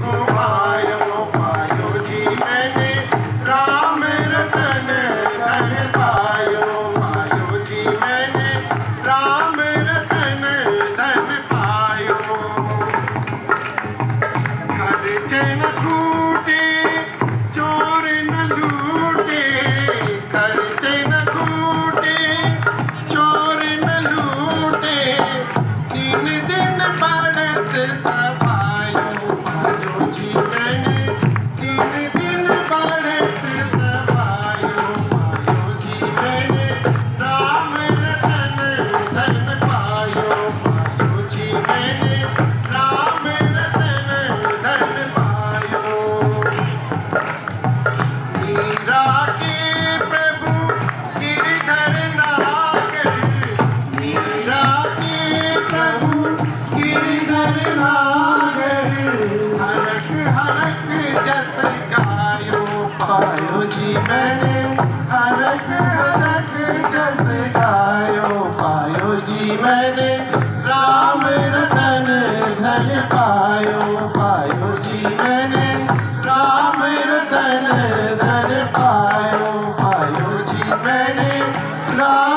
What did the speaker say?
पायो पायो जी मैंने राम रतन धन पायो पायो जी मैंने राम रतन धन पायो। खर्च न खूटे चोर न लूटे खर्च न खूटे चोर न लूटे दिन दिन बढ़त सफायो पायो जी मैंने दिन दिन बढ़त सफायो पायो जी मैंने राम रतन धन पायो पायो जी मैंने राम रतन धन पायो। मीरा के प्रभु गिरधर नागर मीरा के प्रभु गिरधर नागर हरक हरक जस गायो पायो जी मैंने हरक हरक जस गायो पायो जी मैंने राम रतन धन पायो पायो जी मैंने राम रतन धन पायो पायो जी मैंने राम